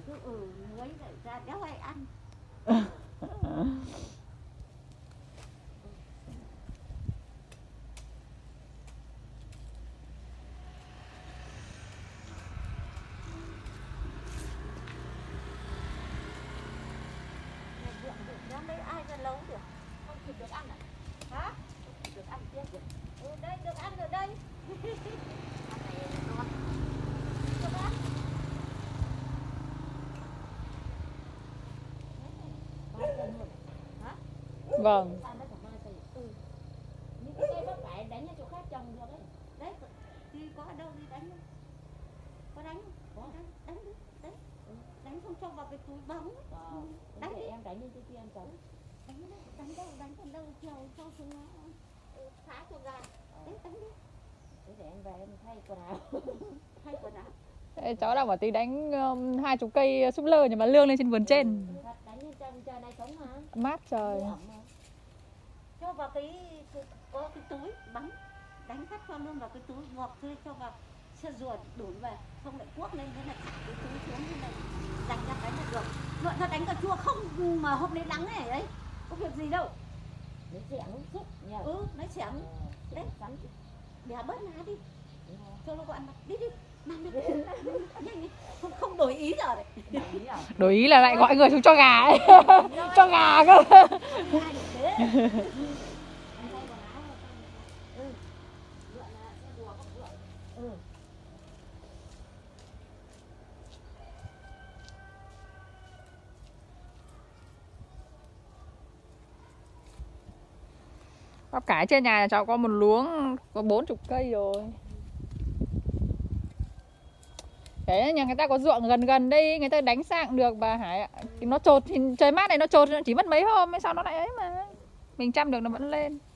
cứ muối lại ra đéo hay ăn. Dám lấy ai ra nấu được? Không kịp được ăn à? Hả? Không kịp được ăn tiếp được. Đây được ăn ở đây. Ăn này ngon. Được ăn. Hả? Vâng. Những cái cây bắp cải đánh ở chỗ khác trồng được đấy. Đấy, thì có ở đâu đi đánh không? Có đánh không? Có đánh đi. Đấy. Đánh không cho vào cái túi bóng. Đánh đi. Em đánh lên cái kia em trồng. Đánh còn đâu chiều cho chúng nó phá cho gà. Đấy, đánh đi. Thế để em về em thay quần áo. Thay quần áo. Ê, cháu đang bảo tí đánh 20 cây súp lơ nhưng mà lương lên trên vườn trên. Đánh lên trên trời này sống mà. Mát trời. Cho vào có cái túi bắn, đánh phát cho luôn vào cái túi gọt tươi cho vào xe rùa đổ về, không lại cuốc lên thế này cái túi xuống thế này, dành ra đánh là được. Luận ra đánh cà chua không mà hôm nay nắng này đấy, có việc gì đâu. Lấy xẻng xúc nhỉ? Lấy xẻng đấy, bẻ bớt lá đi, cho nó gọi mặt đi mang đi, nhanh đi, không đổi ý giờ đấy. Đổi ý là lại gọi người xuống cho gà ấy. Cho gà cơ. Bắp cải trên nhà cháu có một luống có 40 cây rồi. Đấy, nhà người ta có ruộng gần gần đây, người ta đánh sang được bà Hải ạ. Nó trột thì trời mát này nó trột chỉ mất mấy hôm, sau nó lại ấy mà. Mình chăm được nó vẫn lên.